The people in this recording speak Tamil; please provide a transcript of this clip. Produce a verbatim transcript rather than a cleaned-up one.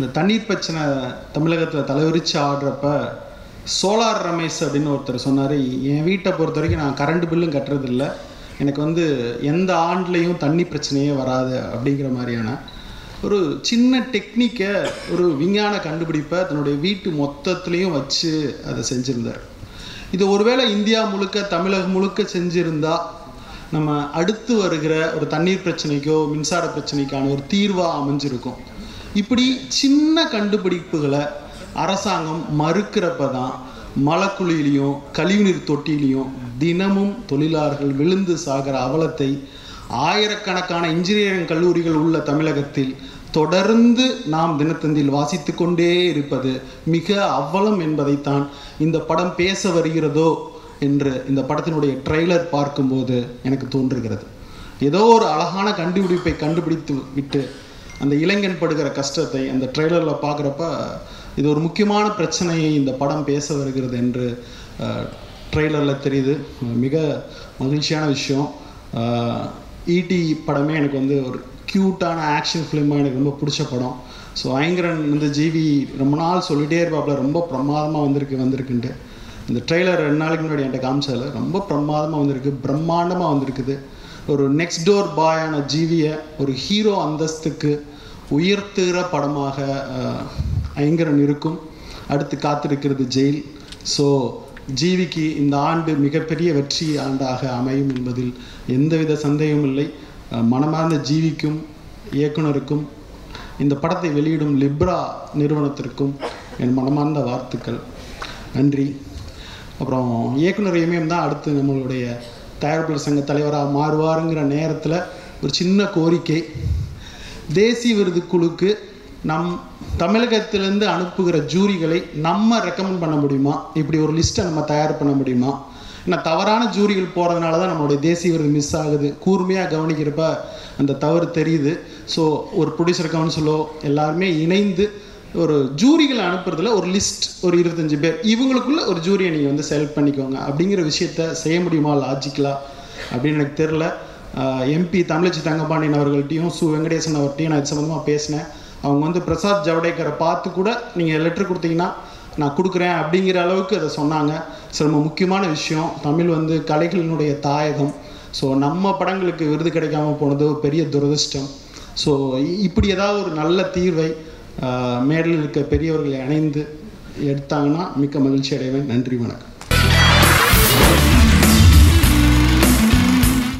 இந்த தண்ணீர் பிரச்சனை தமிழகத்தில் தலைவிரிச்சு ஆடுறப்ப சோலார் ரமேஷ் அப்படின்னு ஒருத்தர் சொன்னார், என் வீட்டை பொறுத்த வரைக்கும் நான் கரண்ட் பில்லும் கட்டுறதில்ல, எனக்கு வந்து எந்த ஆண்டுலேயும் தண்ணி பிரச்சனையே வராது அப்படிங்கிற மாதிரியான ஒரு சின்ன டெக்னிக்கை, ஒரு விஞ்ஞான கண்டுபிடிப்பை தன்னுடைய வீட்டு மொத்தத்துலேயும் வச்சு அதை செஞ்சுருந்தார். இது ஒருவேளை இந்தியா முழுக்க தமிழகம் முழுக்க செஞ்சுருந்தா நம்ம அடுத்து வருகிற ஒரு தண்ணீர் பிரச்சனைக்கோ மின்சார பிரச்சனைக்கான ஒரு தீர்வாக அமைஞ்சிருக்கும். இப்படி சின்ன கண்டுபிடிப்புகளை அரசாங்கம் மறுக்கிறப்ப தான் மலைக்குழியிலையும் கழிவுநீர் தொட்டிலையும் தினமும் தொழிலாளர்கள் விழுந்து சாகிற அவலத்தை ஆயிரக்கணக்கான இன்ஜினியரிங் கல்லூரிகள் உள்ள தமிழகத்தில் தொடர்ந்து நாம் தினத்தந்தியில் வாசித்து கொண்டே இருப்பது மிக அவலம் என்பதைத்தான் இந்த படம் பேச வருகிறதோ என்று இந்த படத்தினுடைய ட்ரெய்லர் பார்க்கும்போது எனக்கு தோன்றுகிறது. ஏதோ ஒரு அழகான கண்டுபிடிப்பை கண்டுபிடித்து விட்டு அந்த இளைஞன் படுகிற கஷ்டத்தை அந்த ட்ரெய்லரில் பார்க்குறப்ப இது ஒரு முக்கியமான பிரச்சனையை இந்த படம் பேச வருகிறது என்று ட்ரெய்லரில் தெரியுது. மிக மகிழ்ச்சியான விஷயம். ஈடி படமே எனக்கு வந்து ஒரு க்யூட்டான ஆக்ஷன் ஃபிலிமாக எனக்கு ரொம்ப பிடிச்ச படம். ஸோ ஐங்கரன் வந்து ஜிவி ரொம்ப நாள் சொல்லிகிட்டே இருப்பாப்புல ரொம்ப பிரமாதமாக வந்திருக்கு வந்திருக்குன்ட்டு. இந்த ட்ரெய்லர் ரெண்டு நாளைக்கு முன்னாடி என்கிட்ட காமிச்சதில் ரொம்ப பிரமாதமாக வந்திருக்கு, பிரம்மாண்டமாக வந்திருக்குது. ஒரு நெக்ஸ்ட் டோர் பாயான ஜீவியை ஒரு ஹீரோ அந்தஸ்துக்கு உயர்த்துகிற படமாக ஐங்கரன் இருக்கும். அடுத்து காத்திருக்கிறது ஜெயில். ஸோ ஜீவிக்கு இந்த ஆண்டு மிகப்பெரிய வெற்றி ஆண்டாக அமையும் என்பதில் எந்தவித சந்தேகமும் இல்லை. மனமார்ந்த ஜீவிக்கும் இயக்குனருக்கும் இந்த படத்தை வெளியிடும் லிப்ரா நிறுவனத்திற்கும் என் மனமார்ந்த வாழ்த்துக்கள். நன்றி. அப்புறம் இயக்குனர் எம்எம் தான் அடுத்து நம்மளுடைய தயாரிப்பாளர் சங்க தலைவராக மாறுவாருங்கிற நேரத்தில் ஒரு சின்ன கோரிக்கை, தேசிய விருது குழுக்கு நம் தமிழகத்திலேருந்து அனுப்புகிற ஜூரிகளை நம்ம ரெக்கமெண்ட் பண்ண முடியுமா? இப்படி ஒரு லிஸ்ட்டை நம்ம தயார் பண்ண முடியுமா? ஏன்னா தவறான ஜூரிகள் போகிறதுனால தான் நம்மளுடைய தேசிய விருது மிஸ் ஆகுது. கூர்மையாக கவனிக்கிறப்ப அந்த தவறு தெரியுது. ஸோ ஒரு ப்ரொடியூசர் கவுன்சிலோ எல்லாருமே இணைந்து ஒரு ஜூரிகளை அனுப்புறதுல ஒரு லிஸ்ட், ஒரு இருபத்தஞ்சு பேர், இவங்களுக்குள்ள ஒரு ஜூரியை நீங்கள் வந்து செலக்ட் பண்ணிக்கோங்க அப்படிங்கிற விஷயத்த செய்ய முடியுமா லாஜிக்கலாக அப்படின்னு எனக்கு தெரில. எம்பி தமிழச்சி தங்கபாண்டியன் அவர்கள்ட்டையும் சு வெங்கடேசன் அவர்கிட்டையும் நான் இது சம்மந்தமாக பேசினேன். அவங்க வந்து பிரசாத் ஜவடேக்கரை பார்த்து கூட நீங்கள் லெட்டர் கொடுத்தீங்கன்னா நான் கொடுக்குறேன் அப்படிங்கிற அளவுக்கு அதை சொன்னாங்க. ஸோ ரொம்ப முக்கியமான விஷயம். தமிழ் வந்து கலைகளினுடைய தாயகம். ஸோ நம்ம படங்களுக்கு விருது கிடைக்காம போனது பெரிய துரதிர்ஷ்டம். ஸோ இப்படி ஏதாவது ஒரு நல்ல தீர்வை மேடையில் இருக்க பெரியவர்களை இணைந்து எடுத்தாங்கன்னா மிக்க மகிழ்ச்சி அடைவேன். நன்றி, வணக்கம்.